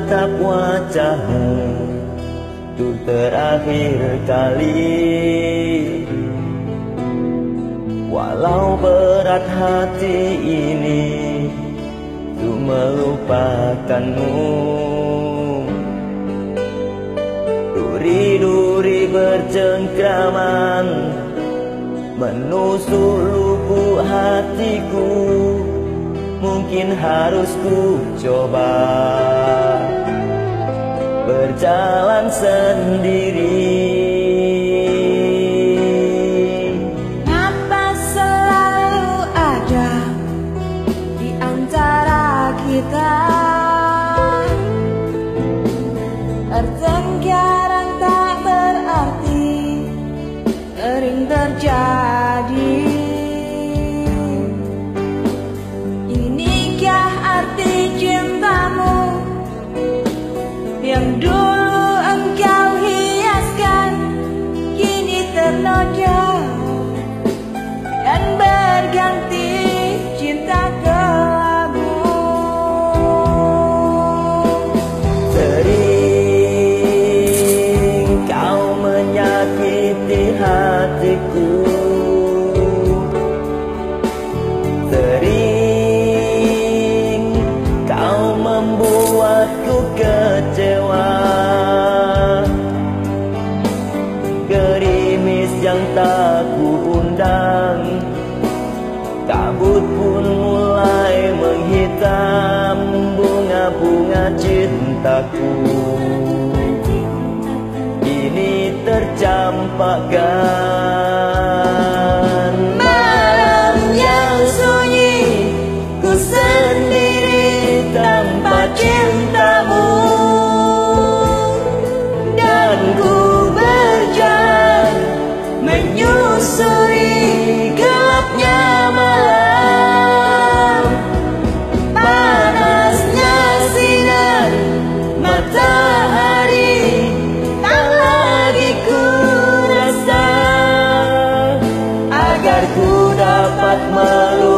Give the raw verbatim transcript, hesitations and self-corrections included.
menatap wajahmu untuk terakhir kali. Walau berat hati ini untuk melupakanmu, duri-duri bercengkraman menusuk lubuk hatiku. Mungkin harus ku coba berjalan sendiri. Ngapa selalu ada di antara kita pertengkaran tak berarti sering terjadi. Inikah arti cintamu yang dulu engkau hiaskan, kini ternoda dan berganti cinta kelabu. Sering kau menyakiti hatiku, sering kau membuatku kecewa. Gerimis yang tak kuundang, kabut pun mulai menghitam bunga-bunga cintaku. Ini tercampakkan malam yang sunyi, ku sendiri tanpa cintamu, dan ku berjalan menyusuri gelapnya malam. Panasnya sinar matahari tak lagi ku rasa, agar ku dapat melupakanmu